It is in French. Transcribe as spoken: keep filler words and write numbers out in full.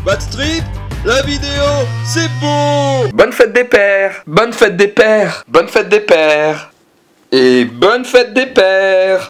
Backstreet, la vidéo, c'est beau. Bonne fête des pères. Bonne fête des pères. Bonne fête des pères. Et bonne fête des pères.